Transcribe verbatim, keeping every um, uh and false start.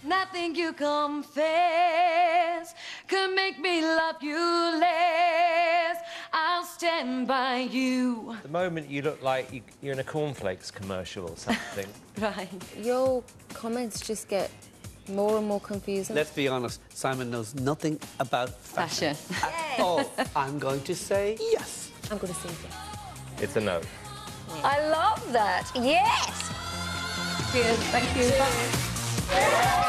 Nothing you confess could make me love you less. I'll stand by you. At the moment, you look like you, you're in a cornflakes commercial or something. Right. Your comments just get more and more confusing. Let's be honest, Simon knows nothing about fashion. Fashion. At all. I'm going to say yes. I'm going to say yes. It's a no. I love that. Yes. Cheers. Thank you. Bye.